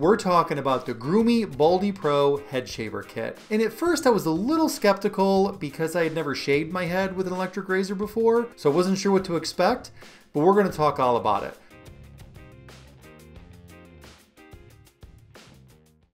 We're talking about the Groomie BaldiePro head shaver kit. And at first I was a little skeptical because I had never shaved my head with an electric razor before, so I wasn't sure what to expect, but we're gonna talk all about it.